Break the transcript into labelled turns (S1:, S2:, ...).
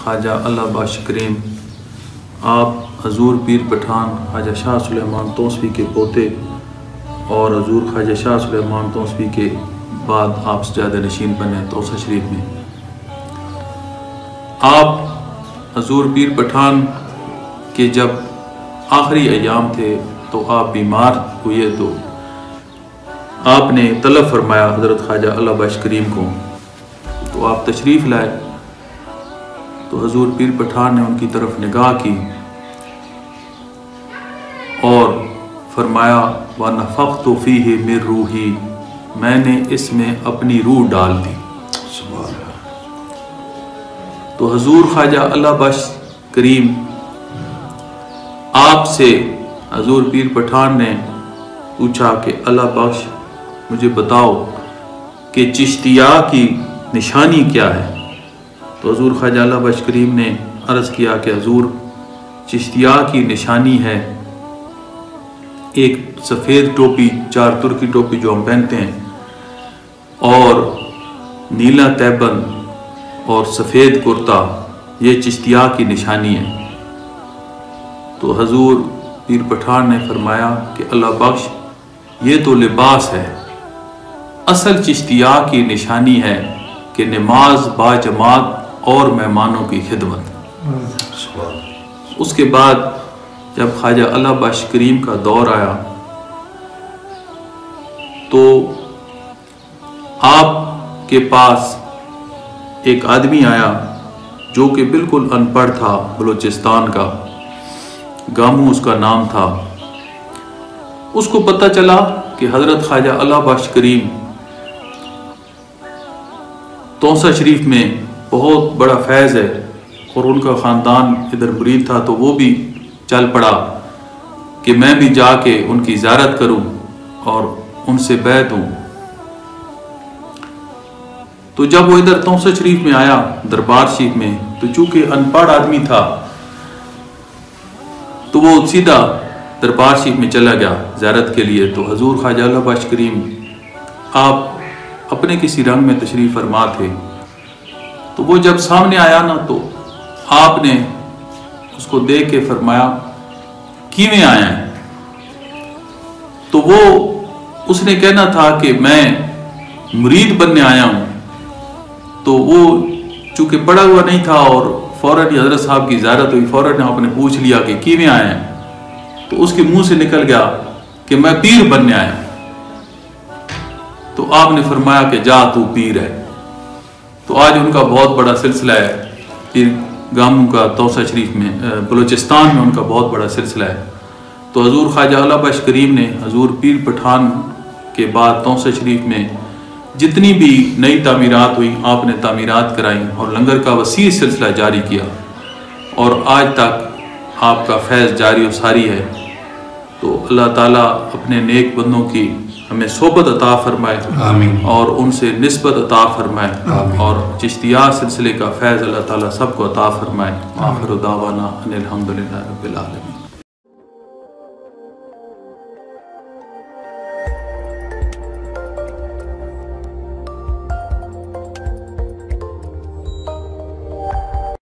S1: خواجہ اللہ بخش کریم، آپ حضور پیر پٹھان خواجہ شاہ سلیمان توسوی کے پوتے اور حضور خواجہ شاہ سلیمان توسوی کے بعد آپ سجادہ نشین بنے توسہ شریف میں۔ آپ حضور پیر پٹھان کے جب آخری ایام تھے تو آپ بیمار ہوئے تو آپ نے طلب فرمایا حضرت خواجہ اللہ بخش کریم کو، تو آپ تشریف لائے تو حضور پیر پٹھان نے ان کی طرف نگاہ کی اور فرمایا وَنَفَخْتُ فِيهِ مِن رُوحِي، میں نے اس میں اپنی روح ڈال دی۔ تو حضور خواجہ اللہ بخش کریم آپ سے حضور پیر پٹھان نے پوچھا کہ اللہ بخش مجھے بتاؤ کہ چشتیہ کی نشانی کیا ہے؟ تو حضور خواجہ اللہ بخش کریم نے عرض کیا کہ حضور چشتیہ کی نشانی ہے ایک سفید ٹوپی، چار ترکی ٹوپی جو ہم پہنتے ہیں، اور نیلا تیبند اور سفید کرتا، یہ چشتیہ کی نشانی ہے۔ تو حضور پیر پٹھان نے فرمایا کہ اللہ بخش یہ تو لباس ہے، اصل چشتیہ کی نشانی ہے کہ نماز با جماعت اور مہمانوں کی خدمت۔ اس کے بعد جب خواجہ اللہ بخش کریم کا دور آیا تو آپ کے پاس ایک آدمی آیا جو کہ بالکل ان پڑھ تھا، بلوچستان کا، گامو اس کا نام تھا۔ اس کو پتہ چلا کہ حضرت خواجہ اللہ بخش کریم توسہ شریف میں بہت بڑا فیض ہے اور ان کا خاندان ادھر مرید تھا، تو وہ بھی چل پڑا کہ میں بھی جا کے ان کی زیارت کروں اور ان سے بیعت ہوں۔ تو جب وہ ادھر توسہ شریف میں آیا دربار شریف میں، تو چونکہ ان پڑھ آدمی تھا تو وہ سیدھا دربار شریف میں چلا گیا زیارت کے لیے۔ تو حضور خواجہ اللہ بخش کریم آپ اپنے کسی رنگ میں تشریف فرما تھے، تو وہ جب سامنے آیا نا تو آپ نے اس کو دیکھ کے فرمایا کیویں آیا ہے؟ تو وہ اس نے کہنا تھا کہ میں مرید بننے آیا ہوں۔ تو وہ چونکہ پڑھا ہوا نہیں تھا اور فوراً حضرت صاحب کی زیارت ہوئی، فوراً آپ نے پوچھ لیا کہ کیویں آئے ہیں؟ تو اس کے منہ سے نکل گیا کہ میں پیر بننے آیا۔ تو آپ نے فرمایا کہ جا تو پیر ہے۔ تو آج ان کا بہت بڑا سلسلہ ہے، پیر گاموں کا توسہ شریف میں، بلوچستان میں ان کا بہت بڑا سلسلہ ہے۔ تو حضور خواجہ اللہ بخش کریم نے حضور پیر پٹھان کے بعد توسہ شریف میں جتنی بھی نئی تعمیرات ہوئی آپ نے تعمیرات کرائیں اور لنگر کا وسیع سلسلہ جاری کیا، اور آج تک آپ کا فیض جاری و ساری ہے۔ تو اللہ تعالیٰ اپنے نیک بندوں کی ہمیں صحبت عطا فرمائے، آمین، اور ان سے نسبت عطا فرمائے، آمین، اور چشتیہ سلسلے کا فیض اللہ تعالیٰ سب کو عطا فرمائے۔ آخر دعوانا ان الحمدللہ رب العالمین۔